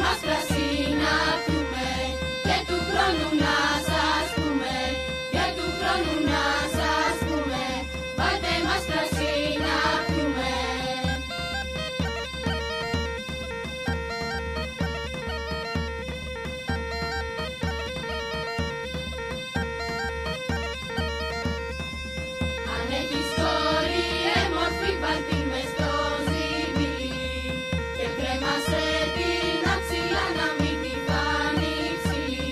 μας κρασί να πιούμε και του χρόνου να σας πούμε, και του χρόνου να σας πούμε, βάλτε μας κρασί να πιούμε. Αν έχεις κόρη έμορφη βάλτη μες στο ζυμπηλί και κρέμασε την αψιλά να μην τη φάνει ψηλή.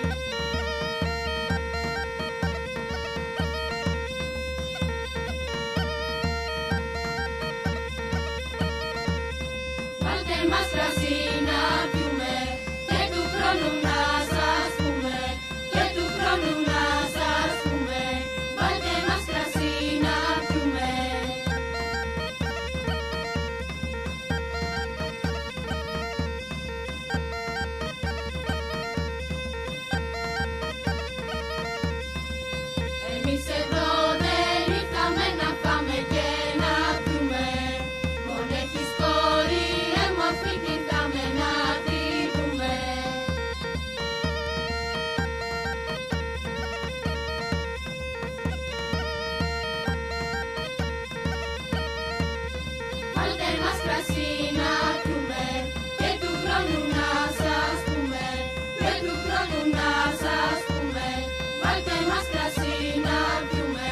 Βάλτε μας κρασί να πιούμε και του χρόνου να σας πούμε, και του χρόνου να σας πούμε, βάλτε μας κρασί να πιούμε. Εμείς εδώ δεν ήρθαμε να φάμε και να πιούμε, μόνο έχεις κόρη έμορφη κι ήρθαμε να τη δούμε. Βάλτε μας κρασί να πιούμε και του χρόνου να σας πούμε, και του χρόνου να σας πούμε, βάλτε μας κρασί να πιούμε.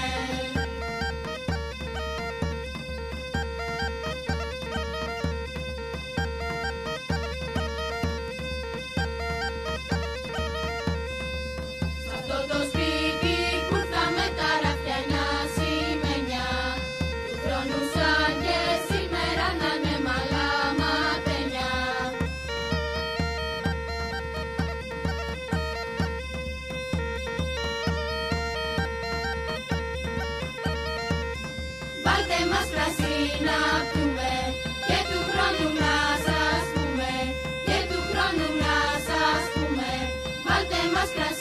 Σ' αυτό το σπίτι που ήρθαμε τα ράφια ένα σημαίνια, του χρόνου σαν και σήμερα να είναι μαλάματενιά. Βάλτε μας κρασί να πιούμε και του χρόνου να σας πούμε, και του χρόνου να σας πούμε, βάλτε μας κρασί